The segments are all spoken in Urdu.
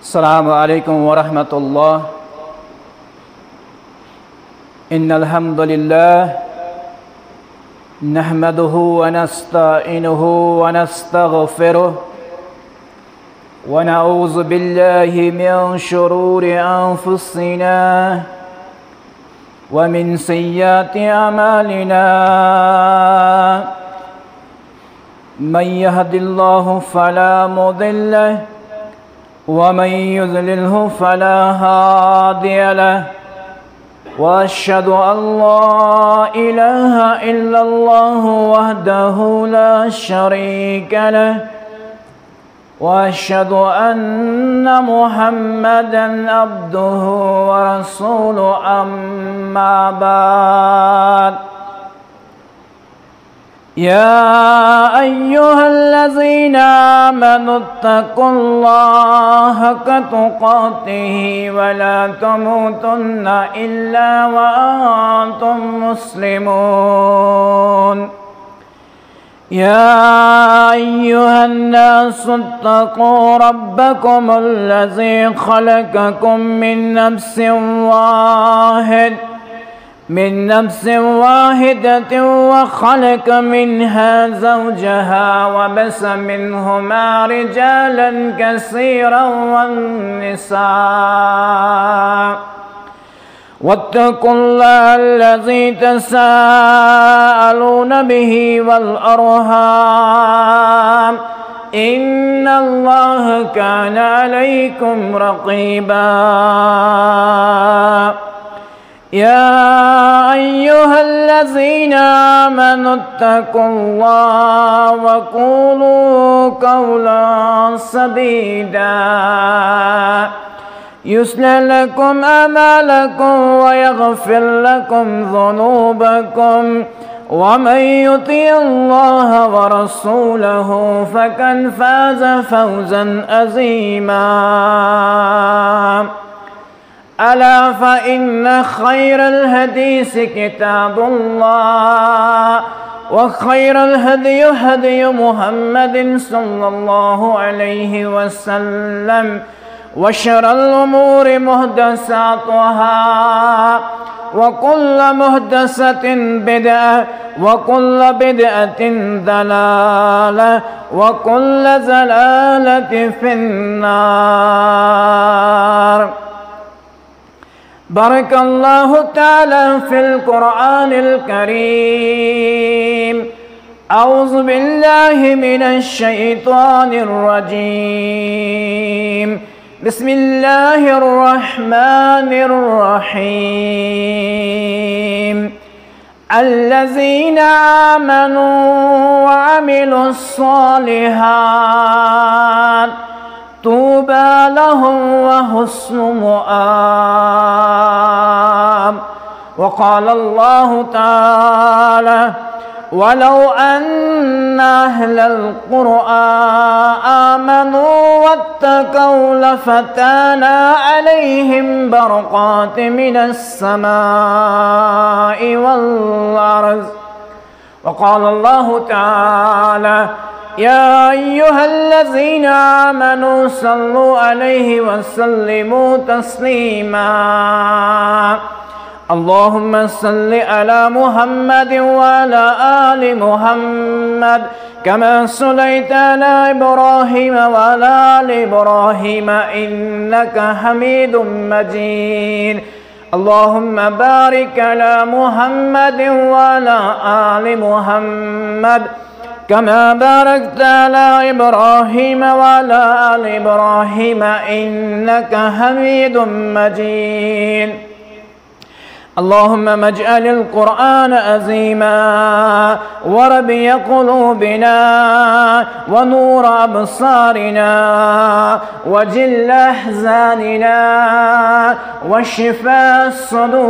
السلام عليكم ورحمة الله. إن الحمد لله نحمده ونستعينه ونستغفره ونعوذ بالله من شرور أنفسنا ومن سيئات أعمالنا. من يهد الله فلا مضل له ومن يضلله فلا هادي له. وأشهد أن لا إله إلا الله وحده لا شريك له. وأشهد أن محمدا عبده ورسوله. أما بعد، يا أيها الذين آمنوا اتقوا الله حق تقاته ولا تموتن إلا وأنتم مسلمون. يا أيها الناس اتقوا ربكم الذي خلقكم من نفس واحدة وخلق منها زوجها وبث منهما رجالا كثيرا والنساء. واتقوا الله الذي تساءلون به والأرحام إن الله كان عليكم رقيبا. يا أيها الذين آمنوا اتقوا الله وقولوا قولا سديدا يصلح لكم أعمالكم ويغفر لكم ذنوبكم ومن يطع الله ورسوله فقد فاز فوزا عظيما. ألا فإن خير الحديث كتاب الله وخير الهدي هدي محمد صلى الله عليه وسلم وشر الأمور محدثاتها وكل محدثة بدعة وكل بدعة ضلالة وكل ضلالة في النار. بارك الله تعالى في القرآن الكريم. أعوذ بالله من الشيطان الرجيم. بسم الله الرحمن الرحيم. الذين آمنوا وعملوا الصالحات طوبى لهم وحسن مآب. وقال الله تعالى: ولو أن أهل القرى آمنوا واتقوا لفتحنا عليهم بركات من السماء والأرض. وقال الله تعالى: يا أيها الذين آمنوا صلوا عليه وسلموا تسليما. اللهم صل على محمد وعلى آل محمد كما صليت على إبراهيم وعلى آل إبراهيم إنك حميد مجيد. اللهم بارك على محمد وعلى آل محمد كما باركت على إبراهيم وعلى آل إبراهيم إنك حميد مجيد. اللهم اجعل القرآن عظيما وربيع قلوبنا ونور أبصارنا وجل أحزاننا وشفاء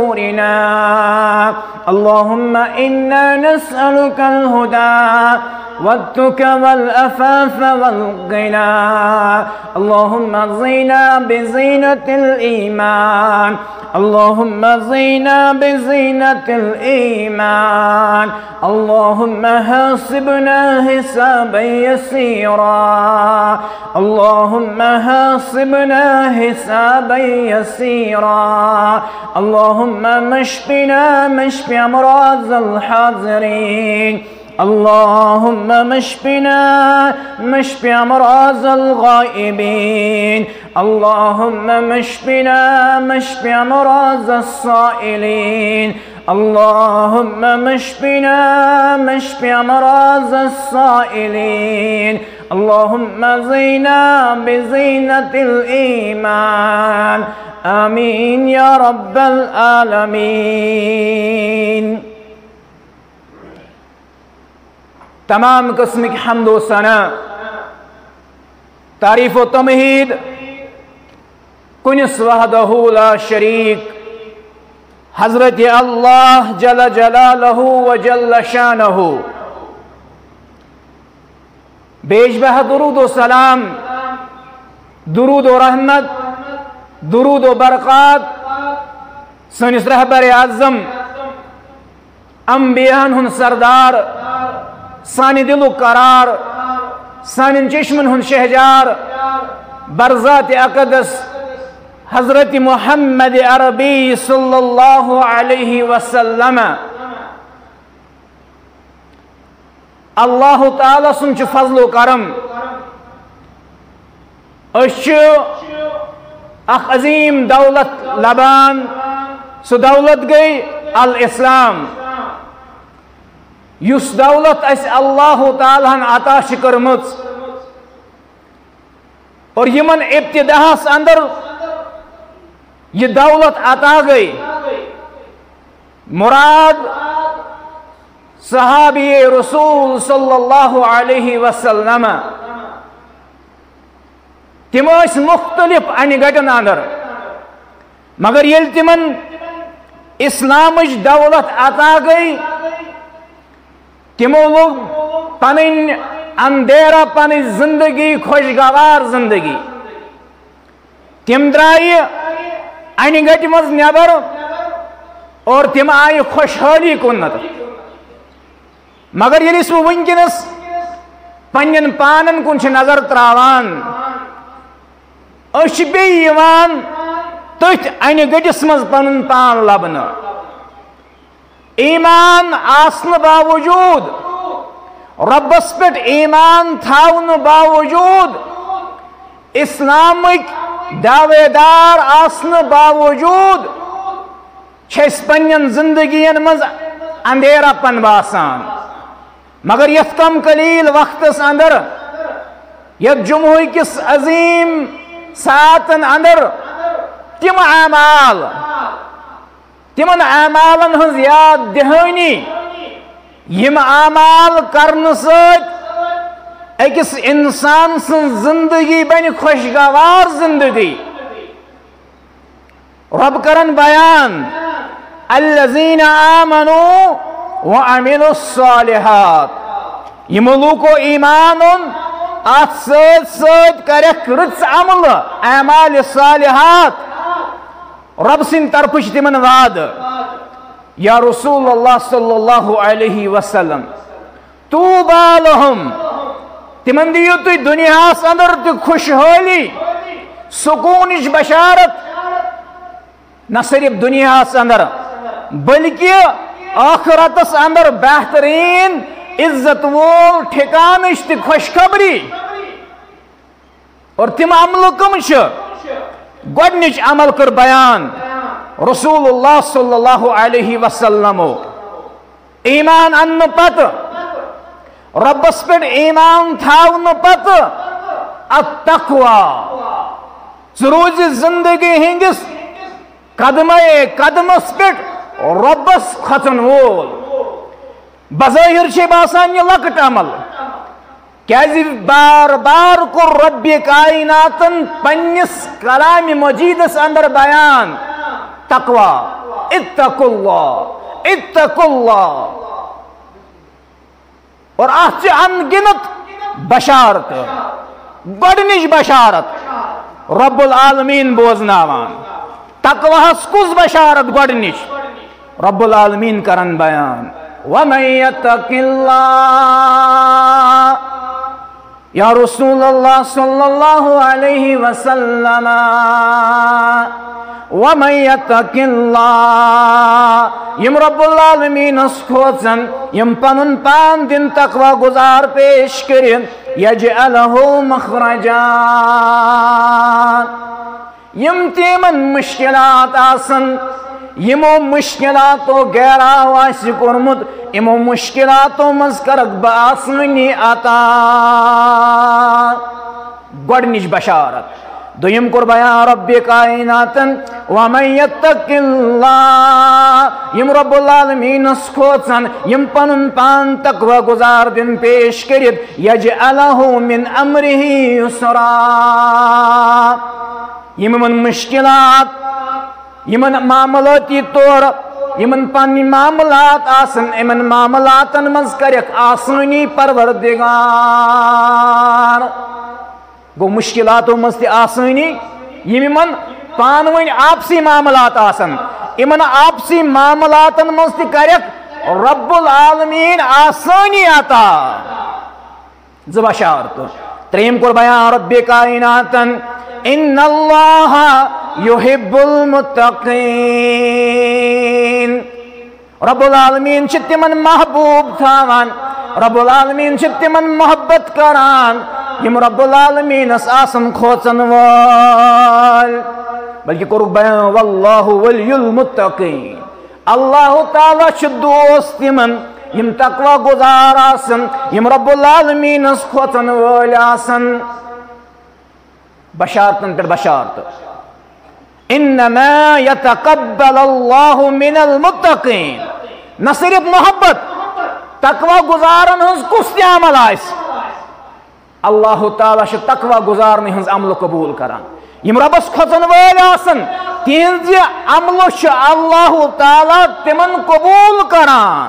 صدورنا. اللهم إنا نسألك الهدى والتقى والعفاف والغنى. اللهم زينا بزينة الإيمان. اللهم زينا بزينة الإيمان. اللهم حاسبنا حسابا يسيرا. اللهم حاسبنا حسابا يسيرا. اللهم اشفنا اشف أمراض الحاضرين. اللهم اشفنا اشف أمراض الغائبين. اللهم اشفنا اشف أمراض السائلين. اللهم اشفنا اشف أمراض السائلين. اللهم زينا بزينة الإيمان. آمين يا رب العالمين. تمام قسم کی حمد و ثنا، تعریف و تمہید کنس وحدہ لا شریک حضرت اللہ جل جلالہ و جل شانہ. بیش بہ درود و سلام، درود و رحمت، درود و برکات سنس رہبر اعظم انبیاء ہن سردار، سانی دل و قرار، سانی چشمن ہن شہجار، برذات اقدس حضرت محمد عربی صلی اللہ علیہ وسلم. اللہ تعالیٰ سن فضل و کرم اخ عظیم دولت لبان. سو دولت گئی الاسلام، یس دولت اس اللہ تعالیٰ عطا کرمت، اور یمن ابتداس اندر یہ دولت عطا گئی. مراد صحابی رسول صلی اللہ علیہ وسلم. تم مختلف ان گٹن اندر، مگر یل تمن اسلامچ دولت عطا گئی، تمو لوگ پنن اندھیرا پن زندگی خوشگوار زندگی. تم درائے ان گٹ مز نبر اور تم آئی خوشحالی کنت. مگر یل ونکس پنن پانن کن نظر تراوان، بیان تتھ ان گٹس مز پن پان لبن. ایمان آسن باوجود، ربس پٹ ایمان تھاون باوجود، اسلامک دعوے دار آسن باوجود چھس پنن زندگین مز اندھیرا پن باسان. مگر یت کم قلیل وقتس اندر، یت جمعہ کس عظیم ساعتن اندر تم اعمال، تمن اعمالن ہز یاد دہانی، یم اعمال کرن ست اکس انسان سن زندگی بن خوشگوار زندگی. رب کرن بیان الذین آمنوا وعملوا الصالحات. یم لوکو ایمانن ات ست کرک رچ عمل اعمال صالحات. رب سن طرف تمن وعد یا رسول اللہ صلی اللہ علیہ وسلم طوبى لهم. تمن دیو تھی دنیا اندر تہ خوشحالی سکونچ بشارت، نہ صرف دنیا اندر بلکہ آخرتس اندر بہترین عزت وول ٹھکانچ تہ خوشخبری. اور تم عمل کم گۄڈنِچ عمل کر بیان رسول اللہ صلی اللہ علیہ وسلم. ایمان ان پت، ربس پہ ایمان تھاون پت التقوی. روز زندگی ہندس قدمے قدمس پہ ربس کھسن وول. بظاہر باسان یہ لکٹ عمل، کیازِ بار بار کو رب کائناتن پنس کلام مجیدس اندر بیان تقوی، اتقوا اللہ اتقوا اللہ. اور ات ان گنت بشارت گۄڈنِچ بشارت رب العالمین بوزناوان تقواہس کُس بشارت گۄڈنِچ رب العالمین کرن بیان وَمَن يَتَّقِ اللَّهَ یا رسول اللہ صلی اللہ علیہ وسلم وَمَن يَتَّقِ اللَّهَ یم رب العالمین اس کھوژن یم پنن پان دن تقوی گزار پیش کرن یجعلہ مخرجا یم تیمن مشکلات آسن یمو مشکلاتو گیراو آسی کورمت یمو مشکلاتو مز کرک بآسانی عطا گۄڈنِچ بشارت دویم کور بیان رب کائناتن وَمَن يَتَّقِ اللَّهَ یم رب العالمین اس کھوژن یم پنن پان تقوی گزار دن پیش کرت یجعلہ من امرہ یسرا یمن مشکلات یمن معاملاتی طور یمن پنی معاملات آسن یمن معاملاتن مز کرک آسانی پروردگار گو مشکلاتو مز تی آسانی یمن پانوین آپسی معاملات آسن یمن آپسی معاملاتن مز تی کرک رب العالمین آسانی آتا زبشارت تریم کور بیان رب کائناتن ان اللہ یحب المتقین رب العالمین چھ تمن محبوب تھاوان رب العالمین چھ تمن محبت کران یم رب العالمین اس آسن کھوژن وال بلکہ کورک بیان واللہ ولی المتقین اللہ تعالی چھ دوست تمن یم تقوی گزار آسن یم رب العالمین اس کھوژن وال آسن بشارتن پر بشارت انما یتقبل اللہ من المتقین نہ صرف محبت تقوی گزارن ہنز کس تی عمل آئیس اللہ تعالیٰ چھ تقوی گزارن ہنز عمل قبول کران یم ربس کھوژن وٲلۍ آسن تہنز عمل چھ اللہ تعالیٰ تمن قبول کران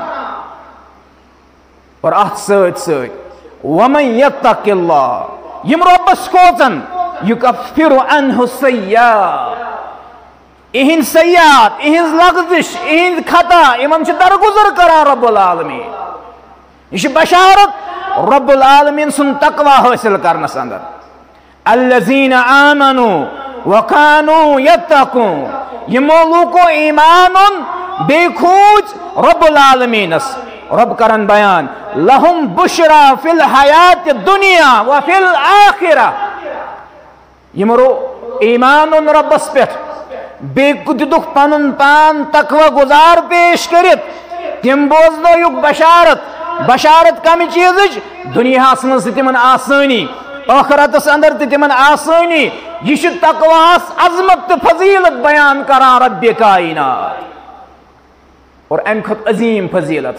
اور ات سۭتۍ سۭتۍ وَمَن یتق اللہ یم ربس کھوژن یکفر عنہ السیئات اہند سیئات اہند لغزش اہند خطا امن چھ درگزر کران رب العالمین یہ بشارت رب العالمین سن تقوی حاصل کرنس اندر الذین آمنوا وکانوا یتقون یمو لوکو ایمان بے کھوج رب العالمینس رب کرن بیان لہم بشرا فی الحیات الدنیا وفی الآخرہ یمرو ایمان ربس پہ بے دتک پنن پان تقوی گزار پیش کرت تم بوزنو یک بشارت کم چیز دنیا من تمن آسانی آخرتس اندر تمن آسانی یہ تقواس عظمت تو فضیلت بیان کران رب کائنات اور ام کھت عظیم فضیلت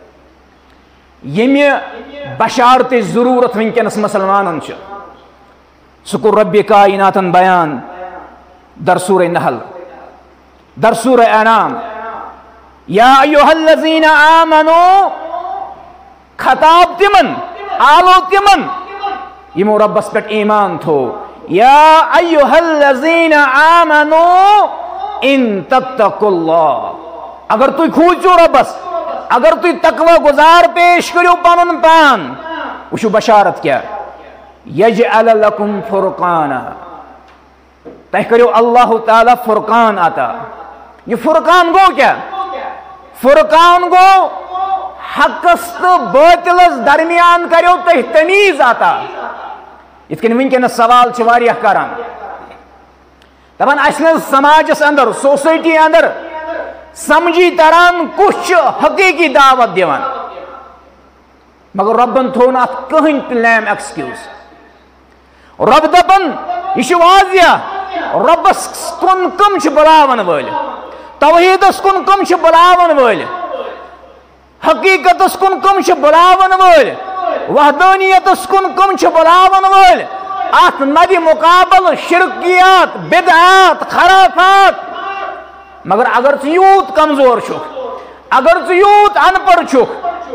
یمی بشارت ضرورت ونکس مسلمانن سکر رب کائناتن بیان در سورہ نحل در سورہ انعام یا ایوہ الذین آمنوا خطاب تمن آلو تمن یمو ربس پٹ ایمان تھو یا ایوہ الذین آمنوا ان تتقوا اللہ اگر تو کھوچو ربس اگر تو تقوی گزار پیش کرو پنن پان وشو بشارت کیا یجعل لکم فرقانا تہ کرو اللہ تعالی فرقان آتا یہ فرقان گو کیا فرقان گو حقس تو باطلس درمیان کرو تہ تمیز آتا اتکن ونکن سوال چواریہ کران دپان اسن سماجس اندر سوسائٹی اندر سمجھی تران کچھ حقیقی دعوت دیوان مگر ربن تھون ات کہن لیم ایکسکیوز رب دپن یہ واضح ربس کن کم بلاون ول توحیدس کن کم بلاون ول حقیقتس کن کم بلاون ول وحدانیتس کن کم بلاون ول ات ند مقابل شرکیات بدعات خرافات مگر اگر یوت کمزور چھک اگر یوت ان پڑھ چھک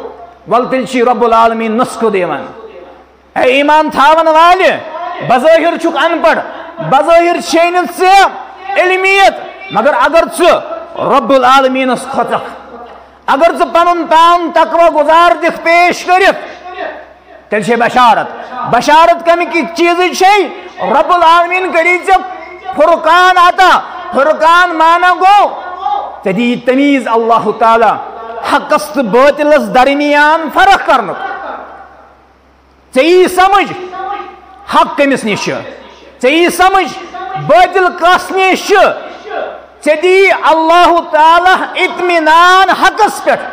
ول تیل چھ رب العالمین نسخہ دیوان اے ایمان تھاون والے بظاہر چھک ان پڑھ بظاہر چھین سے علمیت مگر اگر رب العالمین اس کھوتک اگر پنن پان تقوی گزار دکھ پیش کرت تیل چھ بشارت کمی کی چیز چھے رب العالمین کری فرقان آتا فرقان مانا گو تدی تمیز اللہ تعالی حقست باطلس درمیان فرق کرنک ژےٚ سمجھ حق کمس نش ژےٚ سمجھ باطل کس نش ژےٚ دی اللہ تعالی اطمینان حقس پہ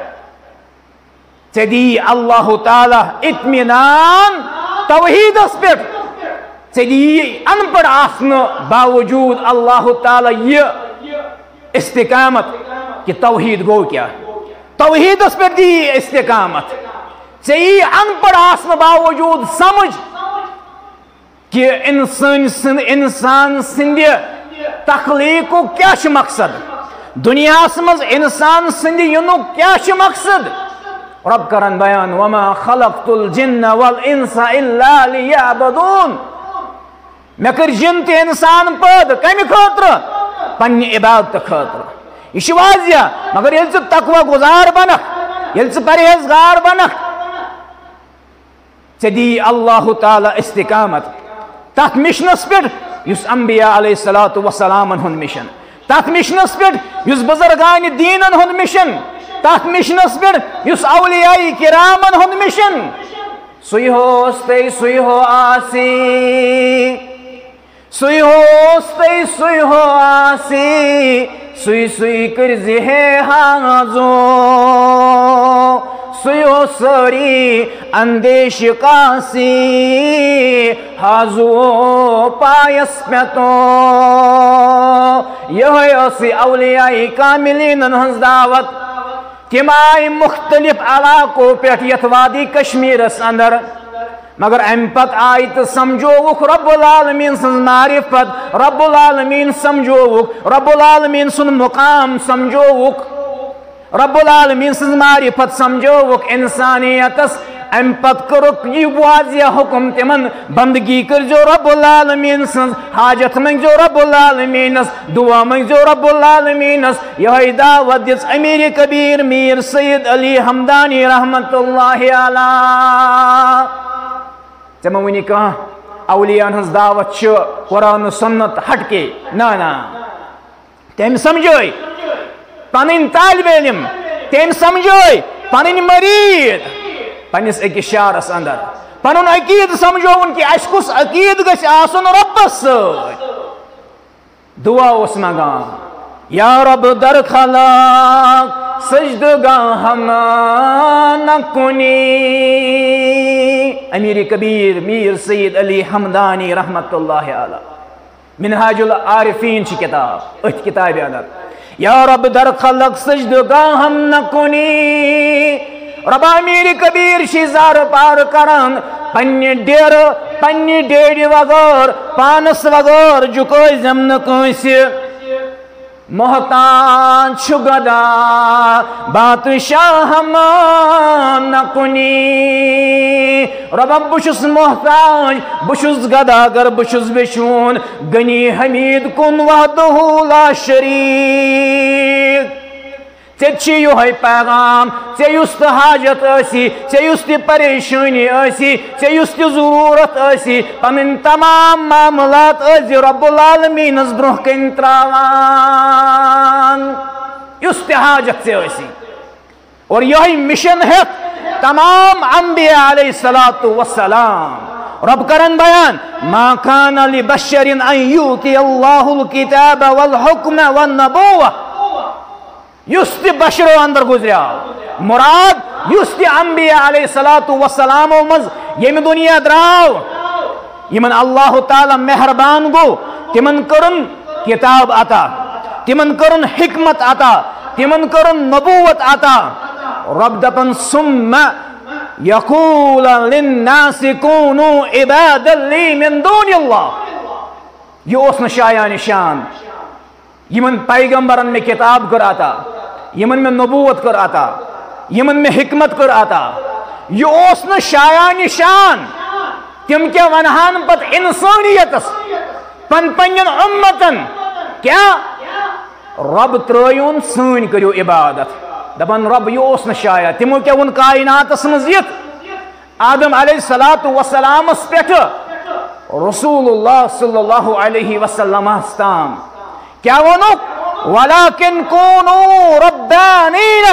ژےٚ دی اللہ تعالی اطمینان توحیدس پہ ژےٚ دی ان پڑھ آسن باوجود اللہ تعالی یہ استقامت کہ توحید گو کیا توحیدس پہ دی استقامت ژےٚ ان پڑھ آسن باوجود سمجھ کہ انسان سند تخلیق کیا مقصد دنیا مز انسان سند ینک کیا مقصد رب کرن بیان وما خلقت الجن والانس الا ليعبدون میں کر جن تے انسان پید کمی خاطر پنہ عبادت خاطر یہ واضح مگر یل تقوی گزار بنک یل پرہیزگار بنک ژےٚ اللہ تعالی استقامت تک مشنس پہ اس انبیاء علیہ الصلوۃ والسلام ہند مشن تک مشنس پہ اس بزرگان دینن ہند مشن تک مشنس پہ اس اولیاء کرامن ہند مشن سُے ہوس تے سُے ہو آسی سُے ہوس تے سُے ہو آسی سُے سُے کرزِ ہے حاضو سُے ہو ساری اندیش قاسی حاضو پایس پیتو یہ اسی اولیاء کاملین ہنز دعوت تم آئی مختلف علاقوں پیٹھ یت وادی کشمیرس اندر مگر ام پت آئی تو سمجھوک رب العالمین سن معرفت رب العالمین سمجھوک رب العالمین سن مقام سمجھوک رب العالمین سن معرفت سمجھوک انسانیتس ام پت کرک یہ واضح حکم تمن بندگی کر جو رب العالمین سن حاجت منگ جو رب العالمین دعا منگ جو رب العالمین یہ دعوت دس امیر کبیر میر سید علی حمدانی رحمت اللہ علیہ تمہ ونی کہاں اولیاء ہز دعوت قرآن و سنت ہٹ کے نا تم سمجھوئی پنن طالب علم تم سمجھوئی پنن مرید پنس اکس شعرس اندر پنن عقید سمجھون کہ اس کس عقید گژھِ آسن ربس سۭتۍ دعا اوس منگان یا رب در خلاق سجدگاہ ہم نہ کنی امیر کبیر میر سید علی حمدانی رحمت اللہ علیہ منہاج العارفین چھ کتاب ات کتاب اندر یا رب در خلق سجدگاہ ہم نہ کنی رب امیر کبیر شیزار پار کران پنی ڈیڑ وغیر پانس وغیر جکوئی زمن کنسی محتاج گدا بادشاہ نہ کنی رب بشس محتاج بشس گدا گر بشس بشون گنی حمید کن وحدہ لا شریک ژےٚ یہوے پیغام ژےٚ یُس تہِ حاجت ٲسی ژےٚ یُس تہِ پریشٲنی ٲسی ژےٚ یُس تہِ ضروٗرت ٲسی پنٕنۍ تمام معاملات ٲسۍ رب العالمیٖنس برونٛہہ کَنۍ ترٛاوان یُس تہِ حاجت ژےٚ ٲسی اور یہوے مشن ہیٚتھ تمام انبیاء علیہ الصلوۃ والسلام رب کرن بیان ما کان لبشر ان یؤتی اللہ الکتاب والحکم والنبوہ یس تہ بشرو اندر گزریاو مراد یس تہ انبیاء علیہ الصلوۃ والسلام مز یم دنیا دراو یمن اللہ تعالی مہربان گو تمن کرن کتاب عطا تمن کرن حکمت عطا تمن کرن نبوت عطا رب دپن ثم یقول للناس کونوا عبادا لی من دون اللہ یہ اوس نہ شایان شان یمن پیغمبرن میں کتاب کر عطا یمن میں نبوت کر عطا یمن میں حکمت کر عطا یہ اوس نہ شایع نشان تم کیا ونہان پت انسانیتس پنن امتن کیا رب ترایون سن کرو عبادت دپان رب یہ اوس نہ شایع تمو کیا ون کائناتس مزیت آدم علیہ الصلوۃ والسلام پہ رسول اللہ صلی اللہ علیہ وسلم تام کیا ونک ولکن کونوا ربانین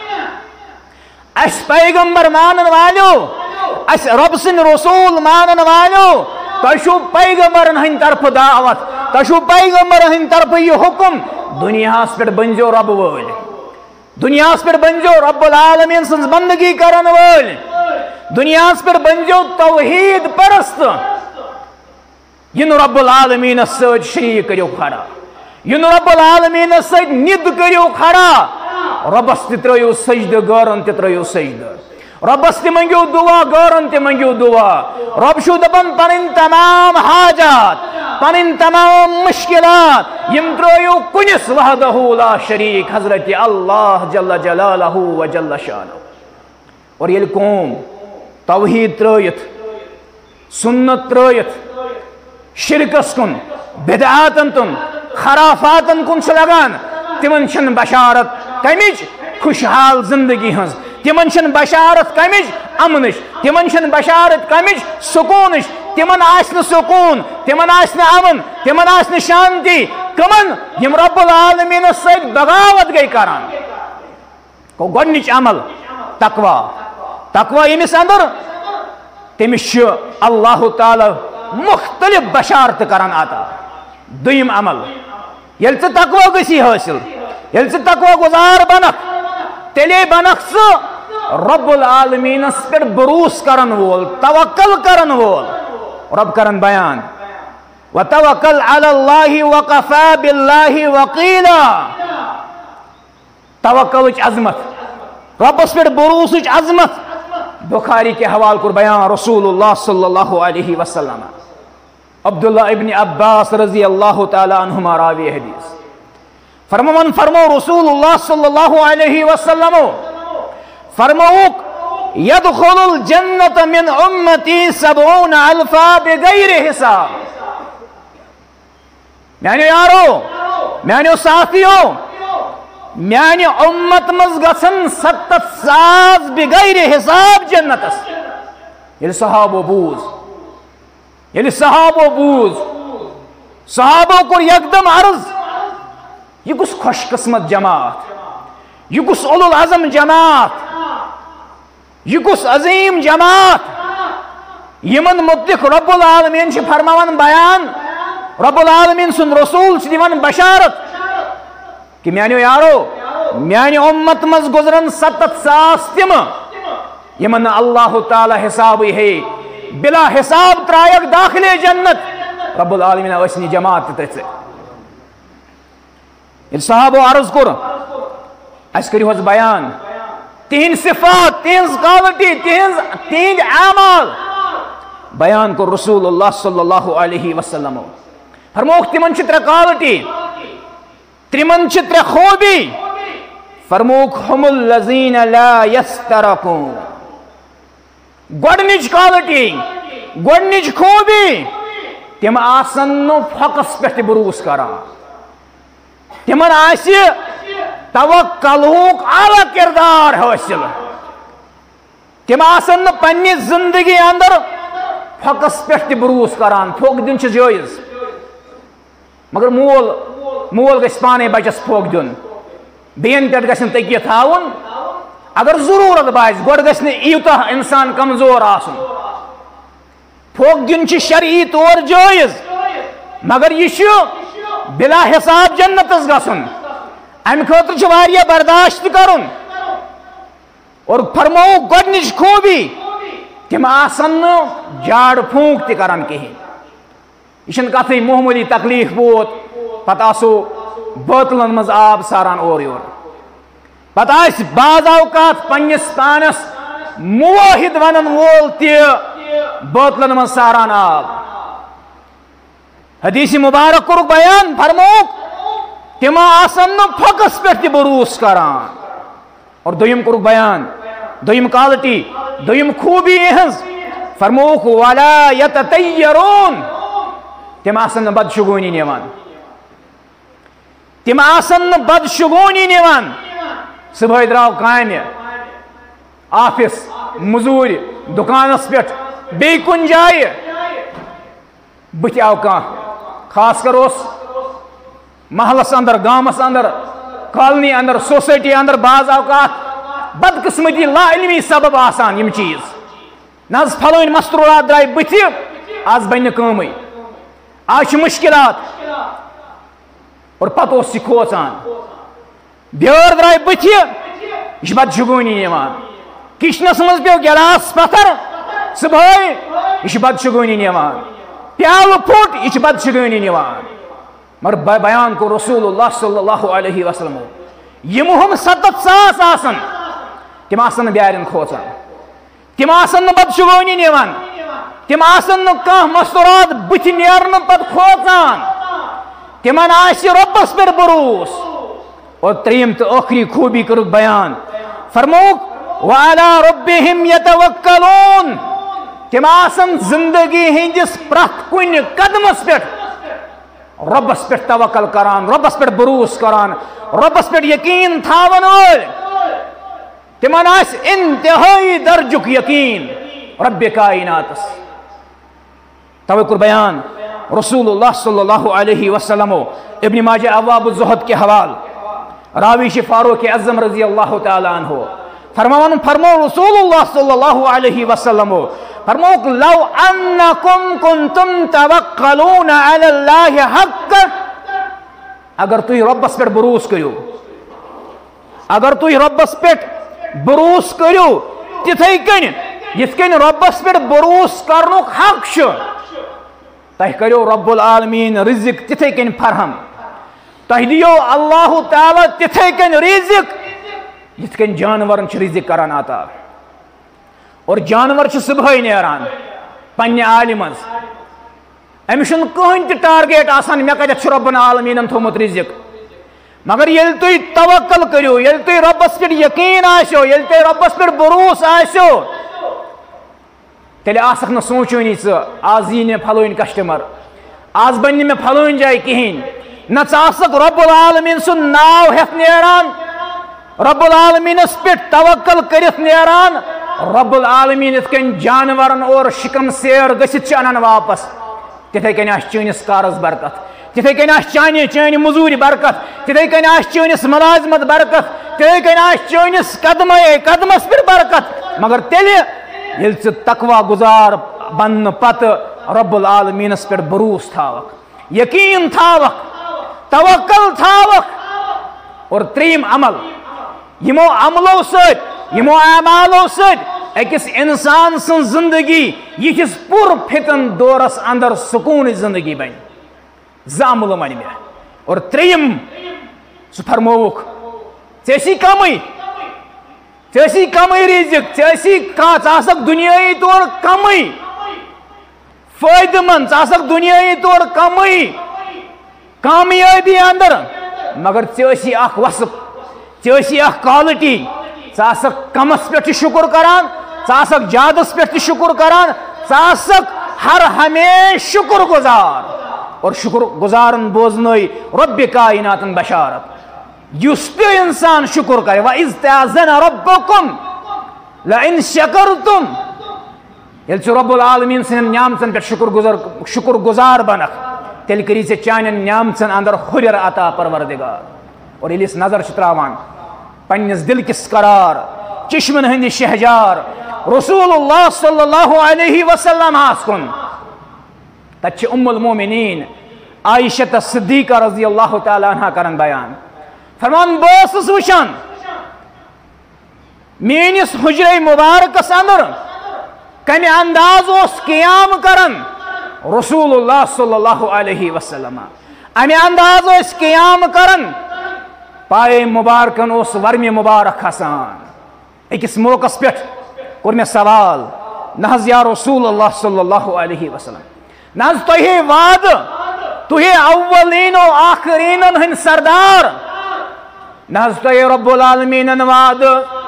اس پیغمبر مانن والو اس رب سن رسول مانن والو تشو پیغمبرن ہند طرف دعوت تشو پیغمبرن ہند طرف یہ حکم دنیا پہ بنجو رب ول دنیا پہ بنجو رب العالمین سن بندگی کرن ول دنیا پہ بنجو توحید پرست ین رب العالمین ست شریک کرو کھڑا ین رب العالمین ست ند کرو کھڑا ربس تہ ترایو سجدہ گورن تہ ترایو سجدہ ربس تہ منگیو دعا گورن تہ منگیو دعا رب شو دپن پنن تمام حاجات پنن تمام مشکلات یم ترایو کنس وحدہ لا شریک حضرت اللہ جل جلالہ و جل شانہ اور یل قوم توحید ترایت سنت ترایت شرکس کن بدعاتن تن خرافاتن کن لگان تمن چھن بشارت کمچ خوشحال زندگی ہز تمن چھن بشارت کمچ امنش تمن چھن بشارت کمچ سکونش تمن آسن سکون تمن آسن امن تمن آسن شانتی کمن یم رب العالمین سید بغاوت گئی کران کو گۄڈنِچ عمل تقوی تقوی یمس اندر تمس اللہ تعالی مختلف بشارت کران عطا دویم عمل یل ژٕ تقوی گژھی حٲصِل یل ژٕ تقوی گزار بنکھ تیلے بنکھ ژٕ رب العالمینس پہ بروس کرن وول توکل کرن وول رب کرن بیان وتوکل علی اللہ وکفی باللہ وکیلا توکلچ عظمت ربس پہ بروسچ عظمت بخاری کے حوالہ کور بیان رسول اللہ صلی اللہ علیہ وسلم عبداللہ ابن عباس رضی اللہ تعالی عنہما راوی حدیث فرمون فرمو رسول اللہ صلی اللہ علیہ وسلم فرموک یدخل الجنت من امتی 70,000 بغیر حساب میانو یارو میانو ساتھیو میانی امت مز گژھن 70,000 بغیر حساب جنتس یل صحابو بوز یل صحابو بوز صحابو کو یکدم عرض یہ کس خوش قسمت جماعت یہ کس اولو العظم جماعت یہ کس عظیم جماعت یمن متعلق رب العالمین چھ فرماون بیان رب العالمین سن رسول چھ دیوان بشارت کہ میانو یارو میانی امت مز گزرن 70,000 تم یمن اللہ تعالی حساب ہے بلا حساب ترائک داخل جنت رب العالمین وسنی جماعت تت صحابو عرض کر اس کریو حض بیان تین صفات تین قالٹی تین اعمال بیان کر رسول اللہ صلی اللہ علیہ وسلم فرموک تمن چھ ترے قالٹی تمن چھ ترے خوبی فرموک ہم الذین لا یسترقون گۄڈنِچ قالٹی گۄڈنِچ خوبی تم آسن نو فقس پہ بروس کران تمن آسی توکلوک اعلی کردار حاصل تم آسن پننی زندگی اندر فقس پہ بروس کران پھوک دن جائز مگر مول گژھِ پانے بچس پھوک دن بین پہ گژھن تکی تھاون اگر ضرورت باس گوڑ گژھِ نہٕ یوٗتاہ انسان کمزور آسن پھوک دن شرعی طور جائز مگر یہ بلا حساب جنتس گژھن امہ خاطر واریاہ برداشت کرن اور فرمو گۄڈنِچ خوبی تم آسن جاڑ پھونک تہ کران کہین یہ کتھے معمولی تکلیف ووت پتہ آسو بوتلن مز آب ساران اور یور پتہ آس بعض اوقات پنس پانس موحد ونن وول تہ بوتلن مز ساران آب حدیث مبارک کورک بیان فرموک تم آسن فقس پہ بروس کران اور دویم کورک بیان دویم کالٹی دویم خوبی اہنز فرموک ولا یتطیرون تم آسن بدشگونی نیوان تم آسن بدشگونی نیوان صبح دراو کامہ آفس مزوری دکانس پہ بی کن جائے بت آو کان خاص کر اس محلس اندر گامس اندر کالنی اندر سوسائٹی اندر بعض اوقات بدقسمتی لا علمی سبب آسان یم چیز ناز پھلوین مستورات درائے بت آز بن کمی آج مشکلات اور پتہ اس کھوچان بیور درائے بت یہ بدشگونی نیوان کچنس مز پیو گلاس پتھر صبح یہ بدشگونی نیوان پیال پھٹ یہ بدشگونی نیوان مگر بیان کو رسول اللہ صلی اللہ علیہ وسلم یم ہم 7 ساس آسن تم آسن بیارن کھوچان تم آسن بدشگونی نیوان تم آسن کھانا مستورات بت نیرن پت کھوچان تمن آس ربس پہ بروس اور تریم تو آخری خوبی کرک بیان فرموک وعلی ربہم یتوکلون تم آسن زندگی ہندس پرت کن قدمس پہ ربس پہ توکل کران ربس پہ بروس کران ربس پہ یقین تھاون تمن آس انتہائی درجک یقین رب کائناتس توے کور بیان رسول اللہ صلی اللہ علیہ وسلم ابن ماجہ ابواب الزہد کے حوال راوی فاروق اعظم رضی اللہ تعالی عنہ فرمو رسول اللہ صلی اللہ علیہ وسلم فرموک لو انکم کنتم توکلون علی اللہ حق اگر تھی ربس پہ بروس کرو اگر تھی ربس پہ بروس کرو تتھے کن یت کن ربس پہ بروس کرنک حق تہ کرو رب العالمین رزق تتھے کن فرہم تہ دیو اللہ تعالی تتھے کن رزق یت کن جانورن رزق کران عطا اور جانور صبح نیران پنہ آلہ مز امس کہین تہ ٹارگیٹ آسان مے کتھ رب العالمین تھومت رزق مگر یل تھی توکل کرو یل تھی ربس پہ یقین آسو یل تھی ربس پہ بروس آسو تیل آسک نا سوچونی آز یہ پھلوین کسٹمر آز بن میں پھلوین جائے کہین نہ ثاسک رب العالمین سن ناو ہیت نیران رب العالمین اس پہ توکل کرت نیران رب العالمین ات کن جانورن اور شکم سیر گسیت انان واپس تتھے کن آس چٲنِس کارس برکت تتھے کن آس چانہِ مزوری برکت تتھے کن آس چٲنِس ملازمت برکت تتھے کن آس چٲنِس قدمس پہ برکت مگر تیلہِ یل تقوی گزار بن پتہ رب العالمینس پہ بروس تھاوک یقین تھاوک توکل تھاوک اور تریم عمل یمو عملو ست یمو اعمالو ست اکس انسان سن زندگی یتھس پر پھتن دورس اندر سکون زندگی بن عمل من مے اور تریم سہ فرموک ژےٚ کمی رزق ژاسک دنیای طور کمی فائدہ مند ژاسک دنیای طور کمی کامیابی اندر مگر ژےٚ اخ وصف ژےٚ اخ کالٹی ژاسک کمس پہ شکر کران ژاسک زیادس پہ شکر کران ژاسک ہر ہمیشہ شکر گزار اور شکر گزارن بوزنوئی رب کائناتن بشارت یس تہ انسان شکر کرے وَإِذْ تَأَذَنَ رَبُّكُمْ لَإِنْ شَكَرْتُمْ یل ژٕ رب العالمین سن نعمتن پہ شکر گزار بنک تیل کری ژےٚ چانین نعمتن اندر ہُریر عطا پروردگار اور ییٚلہِ أسۍ نظر چھِ تراوان پننس دل کس قرار چشمن ہند شہجار رسول اللہ صلی اللہ علیہ وسلم کن تت ام المومنین عائشہ صدیقہ رضی اللہ تعالی عنہ کرن بیان فرمان بس وچان میس حجر مبارکس اندر کمہ انداز اس قیام کرن رسول اللہ صلی اللہ علیہ وسلم امہ انداز اس قیام کرن پائے مبارکن اس ورم مبارک کھسان اکس موقع پہ کور میں سوال نہ یا رسول اللہ صلی اللہ علیہ وسلم نہ تہ وعد تہ اولین و آخرین ہند سردار نہ تہ رب العالمین وعد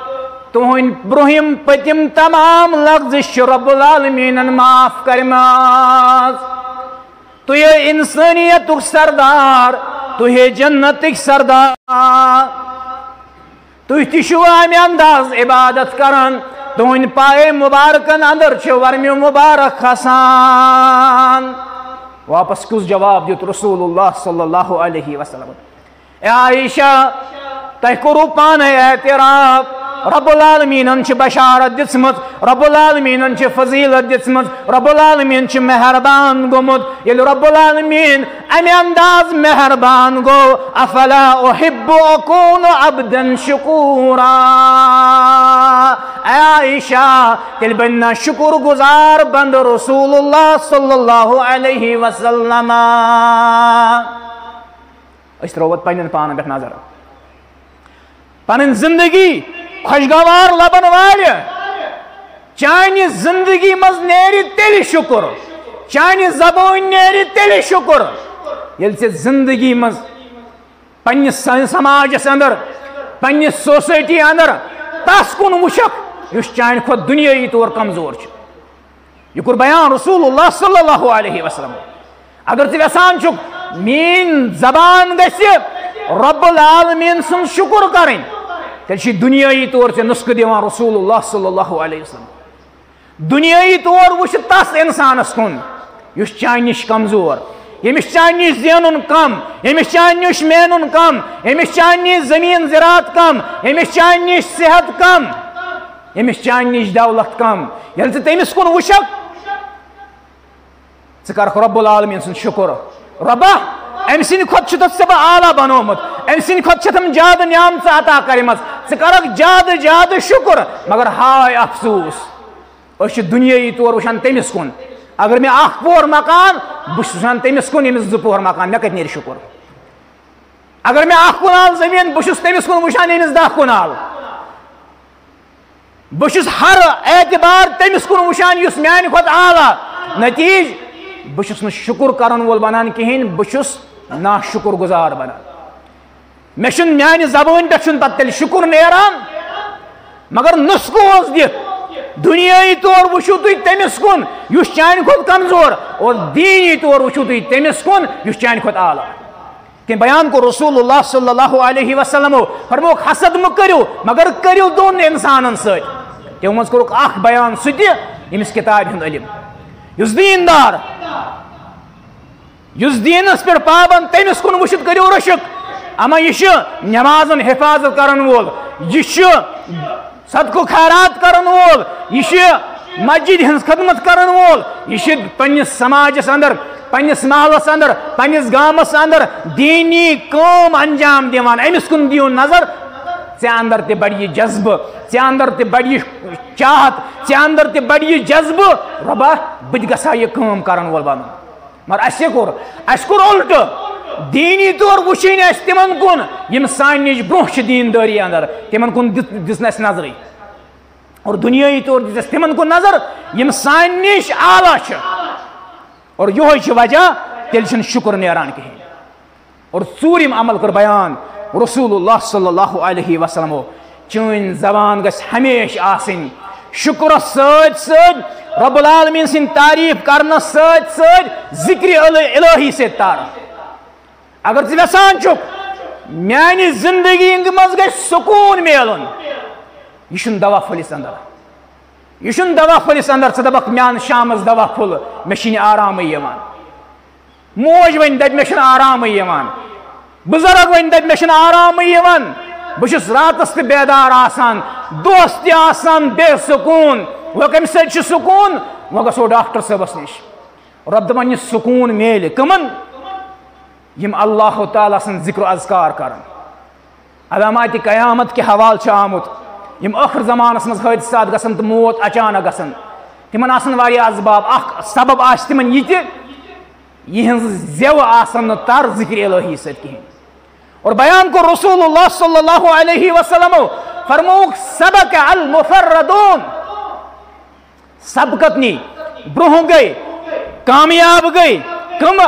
تہن برہم پتم تمام لغزش رب العالمین معاف کرماز تھی انسانیت سردار تھی جنتک سردار تھی تشو امہ انداز عبادت کران تہن پائے مبارکن اندر ورمہ مبارک کھسان واپس کس جواب دیت رسول اللہ صلی اللہ علیہ وسلم اے عائشہ تہ کرو پانے اعتراف رب العالمین بشارت دسمت رب العالمین فضیلت دسمت رب العالمین مہربان گومت یل رب العالمین امہ انداز مہربان گو افلا احب اکون عبدا شکورا اے عائشہ تیل بننا شکر گزار بند رسول اللہ صلی اللہ علیہ وسلم اس تروت پنن پان پہ نظر پن زندگی خوشگوار لبن وال چانہ زندگی مز نیری تیل شکر چانہ زبان نیری تیل شکر یل سے زندگی مز پنس سماجس اندر پنس سوسائٹی اندر تس کن وشک اس چانہ کھت دنیائی طور کمزور یہ کور بیان رسول اللہ صلی اللہ علیہ وسلم اگر ژٕ یژھان چھُکھ میٲنۍ زبان گژھِ رب العالمین سن شکر کریں تیل دنیائی طور سے نسخہ دیوان رسول اللہ صلی اللہ علیہ وسلم دنیائی طور وچھ تس انسانس کن یس چانہ نش کمزور یمس چانہ نش زینن کم یمس چانہ نش مینن کم یمس چانہ نش زمین زراعت کم یمس چانہ نش صحت کم یمس چانہ نش دولت کم یل ژٕ تٔمِس کن وٕچھکھ ژٕ کرکھ رب العالمین سن شکر ربا ام سند کھت ژےٚ بہٕ اعلیٰ بنومت ام سند کھت چھِ تم زیادٕ نعمژٕ عطا کرمژ ژٕ کرکھ زیادٕ زیادٕ شکر مگر ہائے افسوس أسۍ چھِ دنیائی طور وٕچھان تٔمِس کُن اگر مےٚ اکھ پور مکان بہٕ چھُس وٕچھان تٔمِس کُن ییٚمِس زٕ پور مکان مےٚ کتہِ نیرِ شکر اگر مےٚ اکھ کنال زٔمیٖن بہٕ چھُس تٔمِس کُن وٕچھان ییٚمِس 10 کنال بہٕ چھُس ہر اعتبار تٔمِس کُن وٕچھان یُس میانہِ کھۄتہٕ اعلیٰ نتیٖج بہٕ چھُس نہٕ شکر کرن وول بنان کِہیٖنۍ بہٕ چھُس نا شکر گزار بنان مےٚ چھُنہٕ میانہِ زبٲنۍ پٮ۪ٹھ چھُنہٕ پتہٕ تیٚلہِ شکر نیران مگر نسخہٕ اوس دِتھ دنیائی طور وٕچھِو تُہۍ تٔمِس کُن یُس چانہِ کھۄتہٕ کمزور اور دیٖنی طور وٕچھِو تُہۍ تٔمِس کُن یُس چانہِ کھۄتہٕ اعلیٰ تٔمۍ بیان کوٚر رسول اللہ صلی اللہ علیہ وسلمو فرمووُکھ حسد مہٕ کٔرِو مگر کٔرِو دۄن انسانن سۭتۍ تِمو منٛز کوٚرُکھ اکھ بیان سُہ تہِ ییٚمِس کِتابہِ ہُنٛد علم یُس دیٖندار یُس دیٖنس پٮ۪ٹھ پابند تٔمِس کُن وٕچھِتھ کٔرِو رشک اما یہ نمازن حفاظت کرن وول یہ صدقہ خیرات کرن وول یہ مسجد ہنز خدمت کرن وول یہ پنس سماجس اندر پنس محلس اندر پنس گامس اندر دینی کام انجام دیوان امس کن دیو نظر ژے اندر تہ بڑ یہ جذبہ ژے اندر تہ بڑ یہ چاہت ژے اندر تہ بڑ یہ جذبہ ربا بت گژھا یہ کام کرن وول بنن مگر اس کور الٹ دینی طور وچھن اس تمن کن یم سان نش برہ دینداری اندر تمن کن دس نظر اور دنیائی طور دس تمن کن نظر یم سان نش اعلیٰ اور یہ وجہ تیل شکر نیران کہین اور ژوٗرِم عمل کر بیان رسول اللہ صلی اللہ علیہ وسلم چون زبان گژھِ ہمیشہ آسن شکرس سۭتۍ سۭتۍ رب العالمین سن تعریف کرنس سۭتۍ سۭتۍ ذکر الہی سے تعارف اگر ژٕ یژھان چھُکھ میانہِ زندگی منٛز گژھِ سکوٗن میلُن یہِ چھُنہٕ دوا پھٔلِس اندر یہ دوا پھلس اندر ژٕ دپکھ مےٚ اَن شامس دوا پھوٚل مےٚ چھِنہٕ آرامٕے یِوان موج وۄنۍ دپہِ مےٚ چھُنہٕ آرامٕے یِوان بُزرگ وۄنۍ دپہِ مےٚ چھُنہٕ آرامٕے یِوان بہٕ چھُس راتس تہِ بیدار آسان دۄہس تہِ آسان بے سکوٗن وۄنۍ کمہِ سۭتۍ چھُ سکوٗن وۄنۍ گژھو ڈاکٹر صٲبس نِش رب دپان یہِ سکوٗن میلہِ کٕمن یم اللہ تعالیٰ سن ذکر و اذکار کرن علامات قیامت کے حوالہ چھُ آمُت یم ٲخر زمانس منٛز حٲدثات گژھن تہٕ موت اچانک گژھن تمن آسن واریاہ اسباب اکھ سبب آسہِ تمن یہِ تہِ یِہنٛز زیو آسن نہٕ تر ذکر الہی سۭتۍ کِہیٖنۍ اور بیان کوٚر رسول اللہ صلی اللہ علیہ وسلم فرمووُکھ سبق المفردون سبقت نی برونٛہہ گٔے کامیاب گٔے کم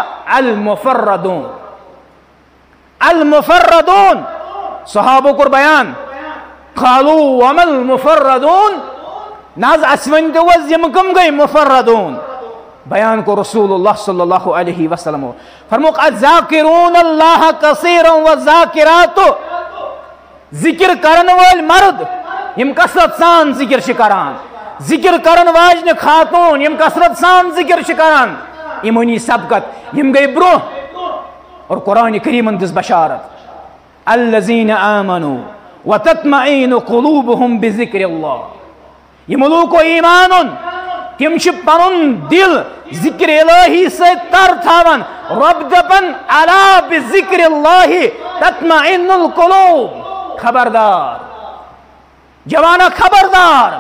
المفردون صحابہ کوٚر بیان قالوا وما المفردون ناز اسون دوز یم کم گئی مفردون بیان کو رسول اللہ صلی اللہ علیہ وسلم فرموک الذاکرون اللہ کثیرا والذاکرات ذکر کرن وال مرد یم کثرت سان ذکر شکران ذکر کرن واجن خاتون یم کثرت سان ذکر شکران ایمانی سبقت یم گئی برو اور قرآن کریم دس بشارت الذین آمنوا وتطمئن قلوبهم بذکر اللہ یم لوگ کو ایمان تم پن دل ذکر الہی سے تر تھاون رب دپن الا بذکر اللہ تطمئن القلوب خبردار جوانا خبردار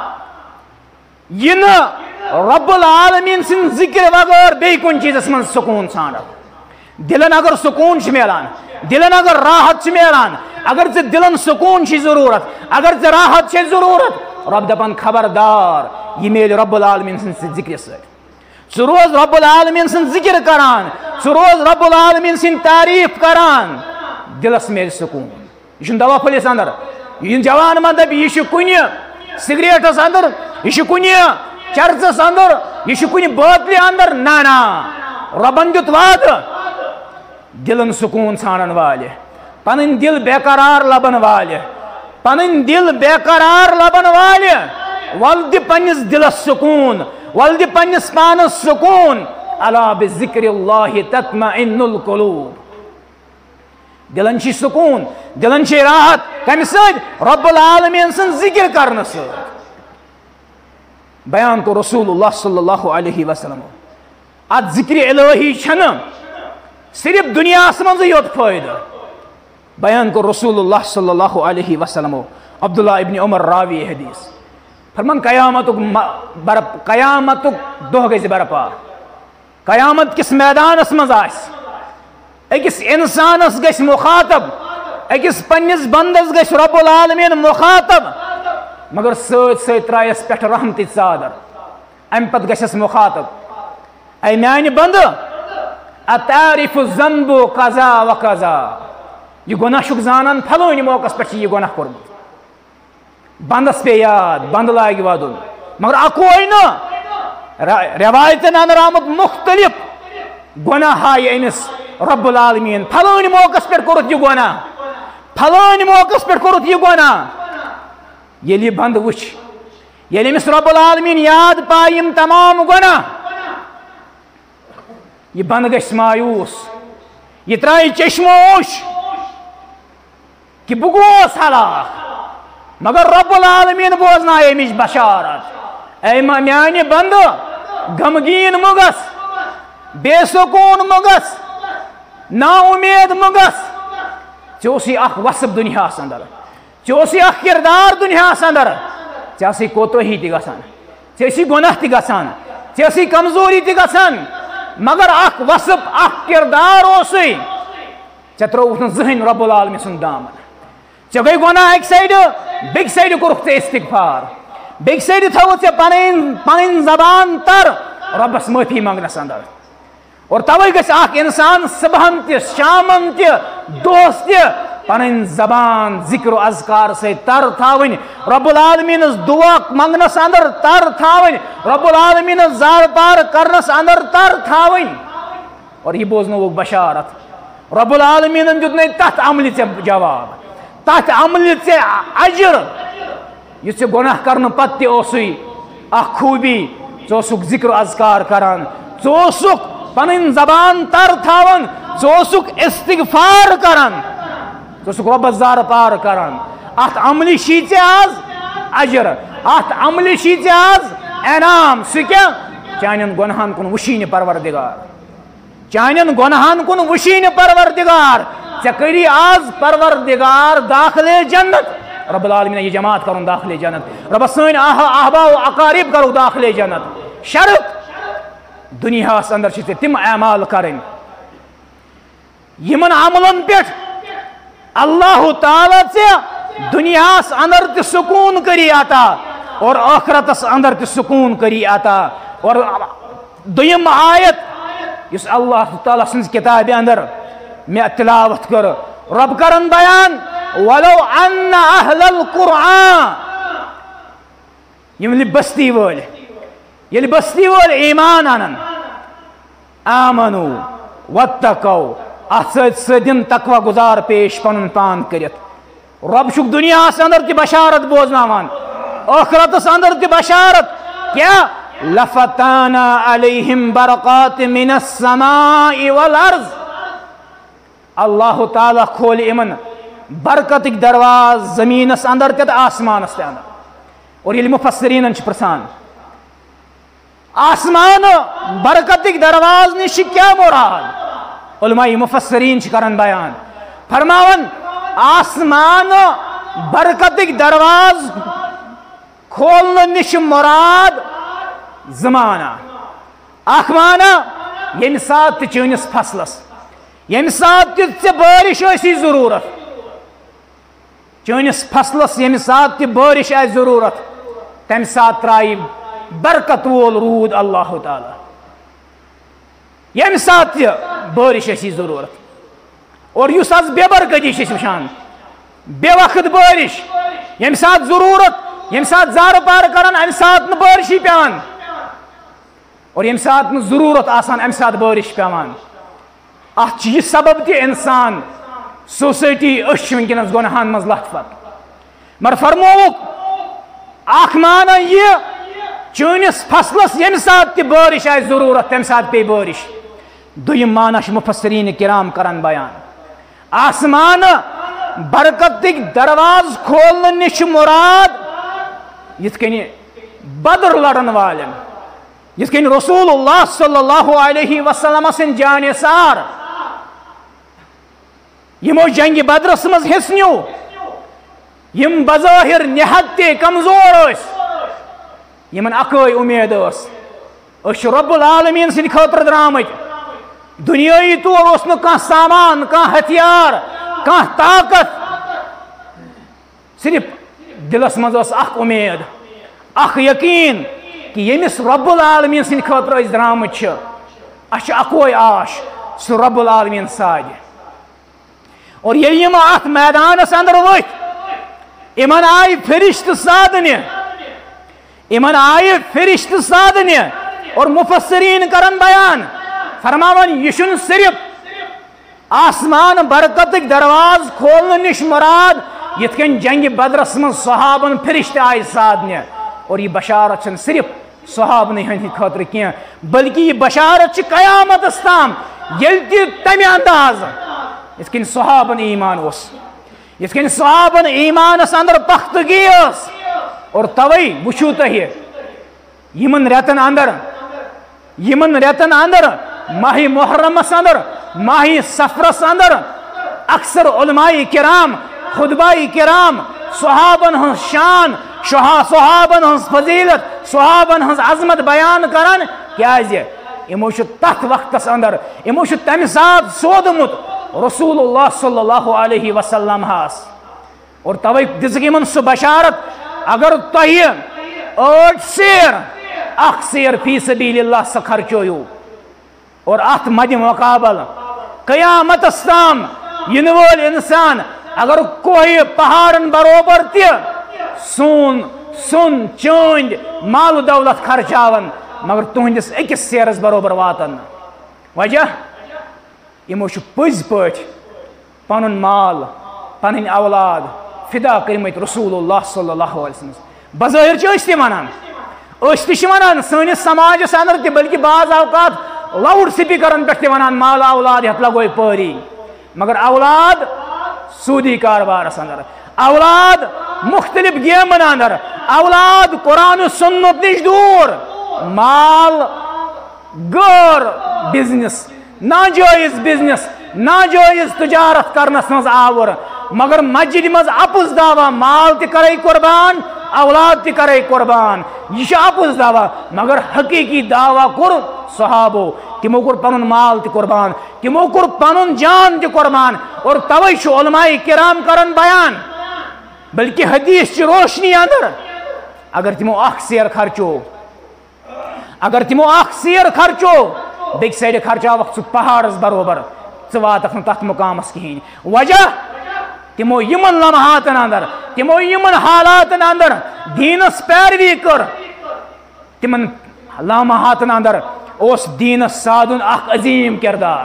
یہ رب العالمین سن ذکر وغیر بی کن چیز من سکون ثانت دلن اگر سکون ملان دلن اگر راحت ملان اگر ژے دلن سکون چھ ضرورت اگر ژے راحت چھ ضرورت رب دپان خبردار یہ میل رب العالمین سن ذکر ست روز رب العالمین سن ذکر کران روز رب العالمین سن تعریف کران دلس میل سکون یہ دوا پھلس اندر یہ جوان من دپ یہ کن سگریٹس اندر یہ کن چرچس اندر یہ کن بوتل اندر نا ربن دیت وعد دلن سکون ژھانڈن والے پن دل بے قرار لبن والے پن دل بے قرار لبن والے ول دِ پنس دلس سکون ول دِ پنس پانس سکون الا بذکر اللہ تطمئن القلوب دلن چھ سکون دلن چھ راحت کم سۭتۍ رب العالمین سن ذکر کرنے سۭتۍ بیان کو رسول اللہ صلی اللہ علیہ وسلم ات ذکر الہی چھنہ صرف دنیا من یوت فائدہ بیان کو رسول اللہ صلی اللہ علیہ وسلم عبداللہ ابن عمر راوی حدیث فرمان قیامت دہ گز برپا قیامت کس میدانس مز اکس انسانس گس مخاطب اکس پنس بندس گس رب العالمین مخاطب مگر ست ست ترائیس پہ رحمت ژادر ام پت گسس مخاطب اے میانہ بند اتعرف الذنب قضا و قضا یہ گناہ چھ زانان پھلونی موقع پہ یہ گناہ کورمت بندس پہ یاد بند لاگ ودن مگر اکوئی نا روایتن اندر آمد مختلف گناہ ہائے امس رب العالمین پھلونی موقع پہ کورت یہ گناہ پھلونی موقع پہ کورت یہ گناہ یلی بند وچ یلی امس رب العالمین یاد پائے یم تمام گناہ یہ بند گژھِ مایوس یہ ترائے چشموش کہ بہ گوس ہلاک مگر رب العالمین بوزنا امچ بشارت اے میانہ بند غمگین مگس بے سکون مگس نا امید مگس ژےٚ اخ وصف دنیا اندر ژےٚ اخ کردار دنیا اندر ژےٚ کوتاہی تہ گژھان ژےٚ گناہ تہ گژھان ژےٚ کمزوری تہ گژھان مگر اخ وصف اخ کردار اوسے ژےٚ ترووُتھ نہٕ زٕہٕنۍ رب العالمین سُنٛد دامن ژےٚ گٔے گناہ اکہِ سایڈٕ بیٚکہِ سایڈٕ کوٚرُکھ ژےٚ استغفار بیٚکہِ سایڈٕ تھٲوٕتھ ژےٚ پنٕنۍ زبان تر ربس معٲفی منگنس اندر اور توے گژھِ اکھ انسان صبحن تہِ شامن تہِ دۄہس تہِ پنٕنۍ زبان ذکر و اذکار سۭتۍ تر تھاوٕنۍ رب العالمینس دعا منگنس اندر تر تھاوٕنۍ رب العالمینس زار پار کرنس اندر تر تھاوٕنۍ اور یہ بوزنووُکھ بشارت رب العالمینن دیُت تتھ عملہِ ژےٚ جواب تتھ عملہِ ژےٚ اجر یُس ژےٚ گناہ کرنہٕ پتہٕ تہِ اوسُے اکھ خوٗبی ژٕ اوسُکھ ذکر و اذکار کران ژٕ اوسُکھ پنٕنۍ زبان تر تھاوان ژٕ اوسُکھ استغفار کران ژٕ اوسُکھ رۄبس زارٕ پار کران اتھ عملہِ چھی ژےٚ آز اجر اتھ عملہِ چھی ژےٚ آز انعام سُہ کیٛاہ چانٮ۪ن گۄنہن کُن وٕچھی پروردگار چانٮ۪ن گۄنہن کُن وٕچھی پروردگار ژےٚ کٔری آز پروردگار داخلے جنت رب العالمین یہ جماعت کرن داخلے جنت رب سٲنۍ احبا و اقارب کرو داخلے جنت شرط دنیاہس اندر چھِ ژےٚ تِم اعمال کرٕنۍ یمن عملن پٮ۪ٹھ اللہ تعالیٰ ژےٚ دنیاہس اندر تہِ سکون کری عطا اور آخرتس اندر تہِ سکون کری عطا اور دوٚیِم آیت یُس اللہ تعالیٰ سٕنٛزِ کتابہِ اندر میں تلاوت کر رب کرن بیان ولو ان اہل القرآن یملی بستی وول یل بستی وول ایمان انن آمنو واتقو ات سدن تقوی گزار پیش پن پان کرت رب شک دنیا اندر تی بشارت بوزناوان آخرت اندر تی بشارت کیا لفتانا علیہم برکات من السماء والارض اللہ تعالی کھول امن برکت دروازہ زمینس اندر تے آسمانس تے اندر اور یہ مفسرین پرسان آسمان برکت درواز نش کیا مراد علماء مفسرین کرن بیان فرماون آسمان برکت دروازہ کھولنے نش مراد زمانہ اخ مانا یم سات تہ چٲنِس فصلس یم سات تہ ژےٚ بارش آسی ضرورت چٲنِس فصلس یم سات تہ بارش آسہِ ضرورت تمہِ سات ترٛایہِ برکت وول روٗد اللہ تعالیٰ یم سات تہ بارش آسی ضرورت اور یُس آز بے برکتی چھِ أسۍ وٕچھان بے وقت بارش یم سات ضرورت یم سات زارٕ پار کران امہِ سات نہٕ بارشی پیوان اور یم سات نہٕ ضرورت آسان امہِ سات بارش پیوان اتھ چھِ یہِ سبب تہِ انسان سوسائٹی أسۍ چھِ وٕنکیٚنس گۄنہن منٛز لتھ پتھ مگر فرمووُکھ اکھ مانا یہِ چٲنِس فصلس ییٚمہِ ساتہٕ تہِ بارش آسہِ ضروٗرت تمہِ ساتہٕ پیٚیہِ بارش دوٚیِم مانا چھِ مُفسریٖن کرام کران بیان آسمان برکتٕکۍ دروازٕ کھولنہٕ نِش چھُ مُراد یِتھ کٔنۍ بدر لڑن والٮ۪ن یِتھ کٔنۍ رسول اللہ صلی اللہ علیہ وسلم سٕنٛدۍ جانہِ سار یِمو جنگہِ بدرس منٛز حصہٕ نیوٗ یم بظٲہِر نہایت تہِ کمزور ٲسۍ یمن اکٲے اُمید ٲس أسۍ چھِ رب العالمیٖن سٕنٛدِ خٲطرٕ درٛامٕتۍ دُنیٲیی طور اوس نہٕ کانٛہہ سامان کانٛہہ ہتھیار کانٛہہ طاقت صرف دلس منٛز ٲس اکھ اُمید اکھ یقیٖن کہ ییٚمِس رب العالمیٖن سٕنٛدِ خٲطرٕ أسۍ درٛامٕتۍ چھِ اَسہِ چھُ اکوے آش سُہ رب العالمیٖن سادِ اور ییٚلہِ یِم اتھ میدانس اندر ؤتھۍ یِمن آیہِ فرشتہٕ سادنہِ یِمن آیہِ فرشتہٕ سادنہِ اور مفسریٖن کرن بیان فرماون یہِ چھُنہٕ صرف آسمان برکتٕکۍ دروازٕ کھولنہٕ نِش مُراد یِتھ کٔنۍ جنگہِ بدرس منٛز صحابن فرشتہٕ آیہِ سادنہِ اور یہ بشارت چھنہٕ صرف صحابنٕے ہٕنٛدِ خٲطرٕ کینٛہہ بلکہ یہ بشارت چھِ قیامتس تام ییٚلہِ تہِ تمہِ اندازٕ یِتھ کٔنۍ صحابن ایمان اوس یِتھ کٔنۍ صحابن ایمانس اندر پختگی ٲس اور توے وٕچھِو تُہۍ یِمن رٮ۪تن اندر ماہ محرمس اندر ماہ سفرس اندر اکثر علماء کرام خطبہ کرام صحابن ہٕنٛز شان صحابن ہٕنٛز فضیلت صحابن ہٕنٛز عظمت بیان کران کیازِ یِمو چھُ تتھ وقتس اندر یِمو چھُ تمہِ ساتہٕ سودمُت رسول اللہ صلی اللہ علیہ وسلم ہس اور توے دِژٕکھ یِمن سُہ بشارت اگر تۄہہِ 8 سیر اکھ سیر فی سبیل اللہ سۄ خرچٲیِو اور اتھ مدِ مقابل قیامتس تام یِنہٕ وول انسان اگر کوہِ پہاڑن برابر تہِ سون چٲنٛدۍ مال دولت خرچاون مگر تُہنٛدِس أکِس سیرس برابر واتن نہٕ وجہ یِمو چھُ پٔزۍ پٲٹھۍ پنُن مال پنٕنۍ اولاد فدا کٔرمٕتۍ رسول اللہ صلی اللہ علیہ وسلم بظٲہر چھِ أسۍ تہِ ونان سٲنِس سماجس اندر تہِ بلکہ بعض اوقات لاؤڈ سپیکرن پٮ۪ٹھ تہِ ونان مال اولاد یتھ لگوے پٲری مگر اولاد سوٗدی کاربارس اندر اولاد مختلف گیمن اندر اولاد قرآن سنت نش دور مال غٲر بزنس ناجٲیز بزنس ناجٲیز تجارت کرنس منٛز آور مگر مسجد منٛز اپُز دعوا مال تہِ کرے قربان اولاد تہِ کرے قربان یہ چھُ اپُز دعوا مگر حقیقی دعوا کوٚر صحابو تمو کوٚر پنُن مال تہِ قربان تمو کوٚر پنُن جان تہِ قربان اور توے چھُ علماء کرام کران بیان بلکہ حدیث چہِ روشنی اندر اگر تمو اکھ سیر خرچو بیٚکہِ سایڈٕ خرچاوکھ ژٕ پہاڑس برابر ژٕ واتکھ نہٕ تتھ مقامس کہیٖنۍ وجہ تمو یمن لمحاتن اندر تمو یمن حالاتن اندر دینس پیروی کر تمن لمحاتن اندر اس دینس سادن اخ عظیم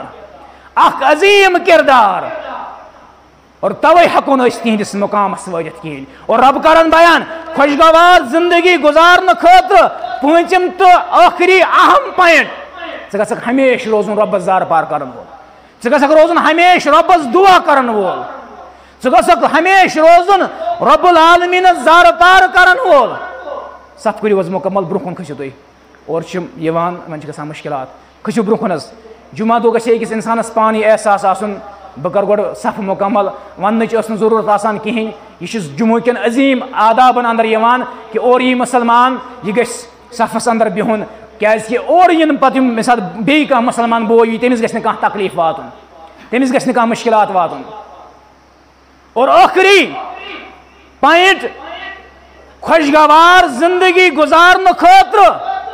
کردار اور توے ہکون اس تہندس مقامس وٲتِتھ کہین اور رب کرن بیان خوشگوار زندگی گزارن خاطر پونچم تو آخری اہم پوائنٹ ژٕ گژھکھ ہمیشہ روزن ربس زار پار کرن وول ژٕ گژھکھ روزن ہمیشہ ربس دعا کرن وول ژٕ گژھکھ ہمیشہ روزن رب العالمین زار پار کرن وول ست کٔرِو حظ مکمل برونٛہہ کُن کھٔسِو تُہۍ اور چھِ یِوان یِمن چھِ گژھان مُشکلات کھٔسِو برونٛہہ کُن حظ جمعہ دۄہ گژھِ أکِس اِنسانس پانہٕ یہِ احساس آسُن بہٕ کر گۄڈٕ صف مکمل وننٕچ ٲس نہٕ ضروٗرت آسان کِہیٖنۍ یہِ چھُ جموں کٮ۪ن عظیٖم آدابن اندر یِوان کہِ اور یی مُسلمان یہِ گژھِ صفس اندر بِہُن کیازکہِ اور یِنہٕ پتہٕ یِم ییٚمہِ ساتہٕ بیٚیہِ کانٛہہ مُسلمان بوے یی تٔمِس گژھِ نہٕ کانٛہہ تکلیٖف واتُن تٔمِس گژھِ نہٕ کانٛہہ مُشکلات واتُن اور ٲخری پویِنٹ خوشگوار زندگی گزارنہٕ خٲطرٕ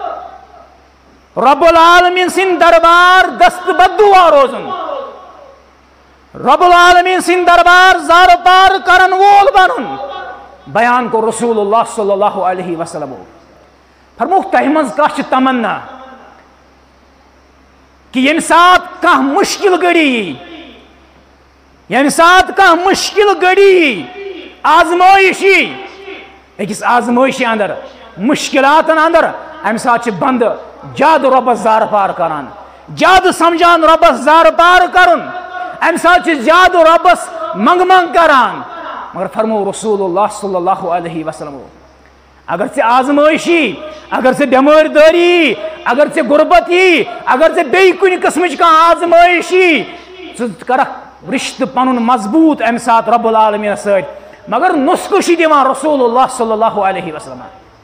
رب العالمین سٕنٛدۍ دربار دست بددعا روزُن رب العالمین سٕنٛدۍ دربار زارٕ پار کرن وول بنُن بیان کو رسول اللہ صلی اللہ علیہ وسلم فرموک تۄہہِ منٛز کانٛہہ چھِ تمنا کہ ییٚمہِ ساتہٕ کانٛہہ مُشکل گھڑی یی ییٚمہِ ساتہٕ کانٛہہ مُشکل گھڑی یی آزمٲیش یی أکِس آزمٲیشہِ اندر مُشکلاتن اندر امہِ ساتہٕ چھِ بندٕ زیادٕ رۄبس زارٕ پار کران زیادٕ سمجھان رۄبس زارٕ پار کرُن امہِ ساتہٕ چھِ زیادٕ رۄبس منٛگ کران مگر فرمو رسول اللہ صلی اللہ علیہ وسلم اگر ژےٚ آزمٲیش یی اگر ژےٚ بٮ۪مٲرۍ دٲری یی اگر ژےٚ غُربت یی اگر ژےٚ بیٚیہِ کُنہِ قٕسمٕچ کانٛہہ آزمٲیش یی ژٕ کرکھ رشتہٕ پنُن مضبوٗط امہِ ساتہٕ رب العالمیٖنس سۭتۍ مگر نُسخہٕ چھُ دِوان رسول اللہ صلی اللہ علیہ وسلم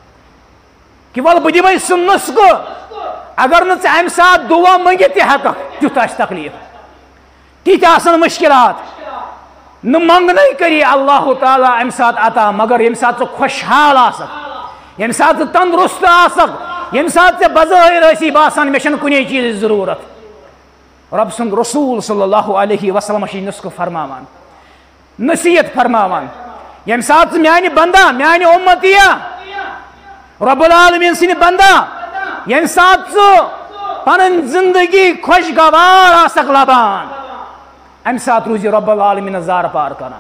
کہ ول بہٕ دِمے سُہ نُسخہٕ اگر نہٕ ژٕ امہِ ساتہٕ دُعا منٛگِتھ تہِ ہٮ۪ککھ تیُتھ آسہِ تکلیٖف تِتھۍ آسن مُشکلات نہٕ منٛگنٕے کری اللہ تعالیٰ امہِ ساتہٕ عطا مگر ییٚمہِ ساتہٕ ژٕ خۄشحال آسکھ ییٚمہِ ساتہٕ ژٕ تندرست آسکھ ییٚمہِ ساتہٕ ژےٚ بظٲہر ٲسی باسان مےٚ چھنہٕ کُنے چیٖزٕچ ضروٗرت رب سُنٛد رسول صلی اللہ علیہ وسلم چھِ یہِ نُسخہٕ فرماوان نصیحت فرماوان ییٚمہِ ساتہٕ ژٕ میانہِ بندا میانہِ اُمتیا رب العالمیٖن سٕنٛدِ بندا ییٚمہِ ساتہٕ ژٕ پنٕنۍ زندگی خۄشگوار آسکھ لبان امہِ ساتہٕ روٗزِ رب العالمیٖنس زارٕ پار کران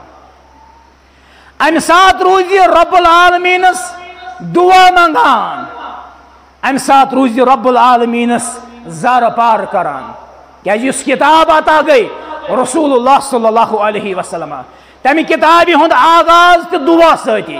امہِ ساتہٕ روٗزِ رب العالمیٖنس دعا منٛگان امہِ ساتہٕ روٗزِ رب العالمیٖنس زارٕ پار کران کیازِ یُس کِتاب عطا گٔے رسول اللہ صلی اللہ علیہ وسلم تمہِ کِتابہِ ہُنٛد آغاز تہِ دعا سۭتی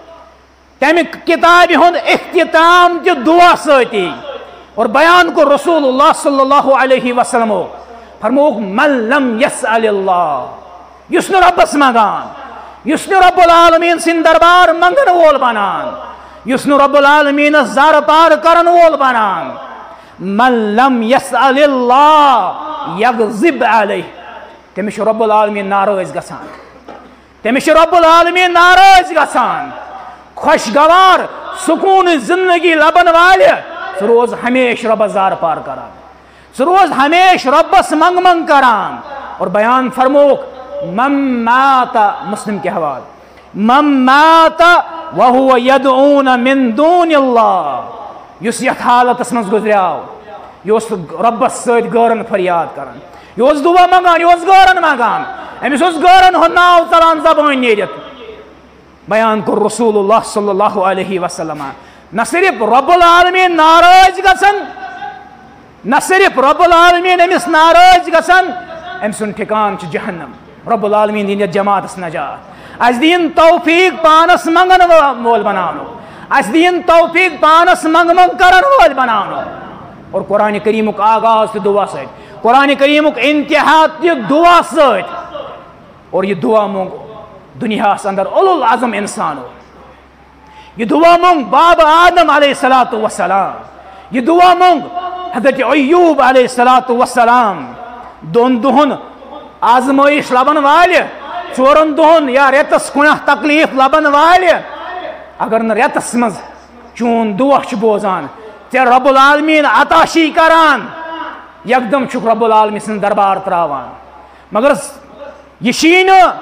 تمہِ کِتابہِ ہُنٛد اختتام تہِ دعا سۭتی اور بیان کوٚر رسول اللہ صلی اللہ علیہ وسلمو فرموک من لم یسأل اللہ یُس نہٕ رۄبس منٛگان یُس نہٕ رب العالمیٖن سٕنٛدۍ دربار منٛگن وول بنان یُس نہٕ رب العالمیٖنس زارٕ پار کرن وول بنان من لم یسأل اللہ یغضب علیہ تٔمِس چھُ رب العالمیٖن ناراض گژھان تٔمِس چھُ رب العالمیٖن ناراض گژھان خوشگوار سکوٗن زندگی لبن والہِ ژٕ روز ہمیشہ ربس زارٕ پار کران ژٕ روز ہمیشہ ربس منٛگ کران اور بیان فرموک من مات مسلم کے حوالہ من مات وهو يدعون من دون اللہ یُس یتھ حالتس منٛز گُزریاو یہِ اوس ربس سۭتۍ غٲرن فریاد کران یہِ اوس دعا منٛگان یہِ اوس غٲرن منٛگان أمِس اوس غٲرن ہُنٛد ناو ژلان زبٲنۍ نیٖرِتھ بیان کوٚر رسول اللہ صلی اللہ علیہ وسلم نہ صرف رب العالمیٖن ناراض گژھان نہ صرف رب العالمیٖن أمِس ناراض گژھان أمۍ سُنٛد ٹھِکان چھُ جہنم رب العالمیٖن دِیِن یتھ جماعتس نجات اسہِ دِیِن توفیٖق پانس منٛگن وول بناونُک اسہِ دِیِن توفیٖق پانس منٛگ کرن وٲلۍ بناونُک اور قرآنِ کریٖمُک آغاز تہِ دعا سۭتۍ قرآنِ کریٖمُک انتہا تہِ دعا سۭتۍ اور یہِ دعا منٛگ دُنیاہس اندر اولُل عظم انسانو یہ دعا منٛگ باب آدم علیہ الصلاۃ وسلام یہ دعا منٛگ حضرت ایوب علیہ الصلاۃ وسلام دۄن دۄہن آزمٲیش لبن والہِ ژورن دۄہن یا رٮ۪تس کُنیٛاہ تکلیٖف لبن والہِ اگر نہٕ رٮ۪تس منٛز چون دعا چھُ بوزان ژےٚ رب العالمیٖن عطا چھی کران یکدم چھُکھ رب العالمیٖن سٕنٛدِ دربار تراوان مگر یہِ چھی نہٕ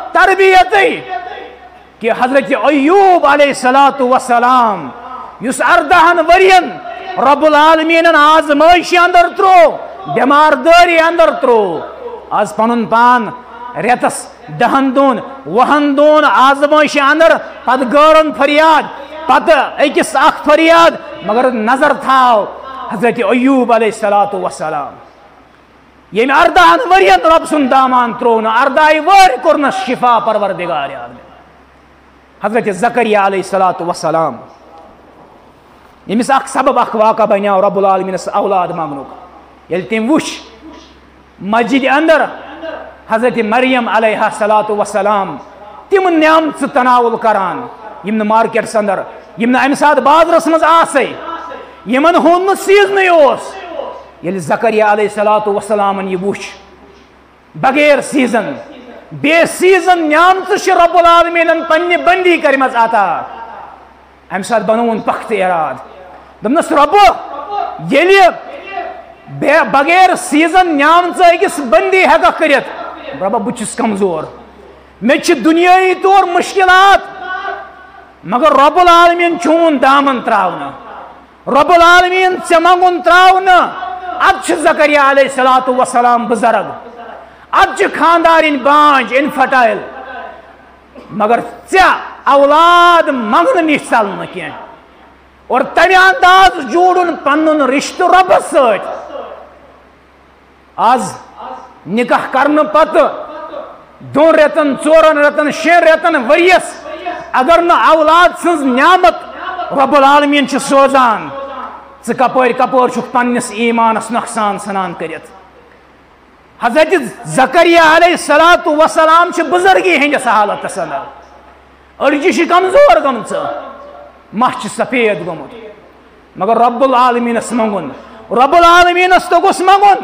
تربیت کہ حضرت ایوب علیہ السلام یس 14 ورین رب العالمین آزمائش اندر ترو بیمار داری اندر ترو آز پنن پان ریتس 10 دون 20 دون آزمائش اندر پت گورن فریاد پت اکس اخ فریاد مگر نظر تھاو حضرت ایوب علیہ السلام یم 14 ورین رب سن دامان ترون 14 ور کرنس شفا پروردگار حضرت زکریہ علیہ السلام یمس اخ سبب اخ واقع بنیاو رب العالمین اولاد مانگنک یل تم وش مسجد اندر حضرت مریم علیہ السلام تم نعمت تناول کران یم مارکیٹس اندر یم امہ سات بازرس مز آسے یمن ہون سیزن یوس یل زکریہ علیہ السلام یہ وچ بغیر سیزن بے سیزن نعمت رب العالمین پنہ بندی کرمز عطا امہ سات بنون پخت اراد دمنس رب یل بغیر سیزن نعمت اکس بندی ہیکا کرت رب بچس کمزور مے دنیائی طور مشکلات مگر رب العالمین چون دامن تراؤنا رب العالمین ژے منگن تراؤنا اد زکریہ علیہ السلام بزرگ اد خاندارین بانج انفرٹائل مگر ژے اولاد منگن نش ثل کی اور تمہ انداز جوڑن پنن رشتہ ربس ست آز نکاح کرنے پتہ 2 ریتن 4 ریتن 6 ریتن وریس اگر نہ اولاد سز نعمت رب العالمین چھ سوزان ژٕ کپور کپور چھُکھ پننس ایمانس نقصان سنان کرت حضرت زکریہ علیہ السلام چھ بزرگی ہندس حالتس اندر أڑجہِ چھ کمزور گمژ مہ چھ سفید گومت مگر رب العالمینس منگن رب العالمینس تو گوس منگن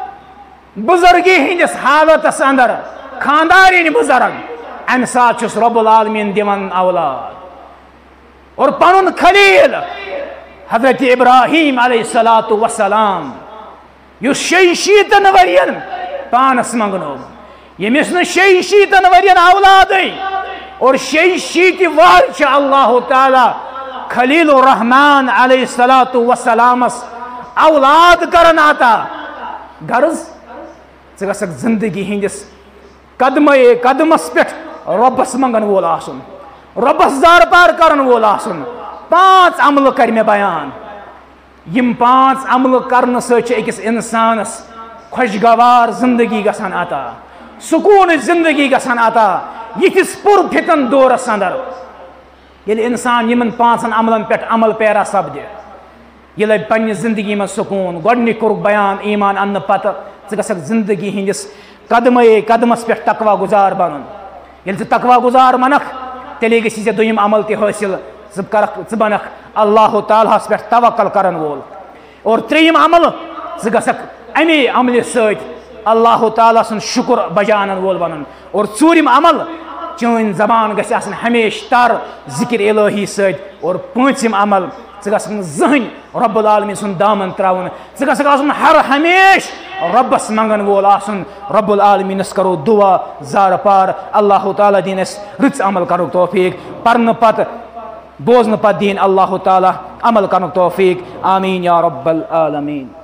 بزرگی ہندس حالتس اندر خاندارین بزرگ امہ سات چھس رب العالمین دیوان اولاد اور پنن خلیل حضرت ابراہیم علیہ السلام یس 66 ورین پانس منگنو یمس نا 66 ورین اولاد اور 66 وار چھ اللہ تعالی خلیل الرحمن علیہ السلام اولاد کرن عطا غرض ژٕ گژھکھ زندگی ہندس قدمے قدمس پہ ربس منگن وول آسن ربس زار پار کرن وول آسن 5 عمل کر میں بیان یم 5 عمل کرن سۭتۍ أکِس انسانس خوشگوار زندگی گژھان عطا سکون زندگی گژھان عطا یتھس پر فتن دورس اندر ییٚلہِ انسان یمن 5 عملن پہ عمل پیرا سپدِ یہ لب پنہ زندگی من سکون گۄڈنیُک کوٚرُکھ بیان ایمان انہ پتہ ژٕ گژھکھ زندگی ہندس قدمے قدمس پہ تقوا گزار بنن ییٚلہِ ژٕ تقوا گزار بنکھ تیٚلے گژھی ژےٚ دوٚیِم عمل تہِ حٲصِل ژٕ بنکھ اللہ تعالیٰ ہس پہ توکل کرن وول اور 3یِم عمل ژٕ گژھکھ امی عملہِ سۭتۍ اللہ تعالیٰ سُنٛد شکر بجانن وول بنن اور 4یِم عمل چٲنۍ زبان گژھِ آسٕنۍ ہمیشہ تر ذکر الہی سۭتۍ اور 5یِم عمل ژٕ گژھکھ نہٕ زٕہٕنۍ رب العالمین سُنٛد دامن تراوُن ژٕ گژھکھ آسُن ہر ہمیشہ ربس منگن وول آسُن رب العالمینس کرو دعا زار پار اللہ تعالیٰ دین اسہِ رٕژ عمل کرنُک توفیق پرنہٕ پتہٕ بوزنہٕ پتہٕ دین اللہ تعالیٰ عمل کرنُک توفیق آمیٖن یا رب العالمین.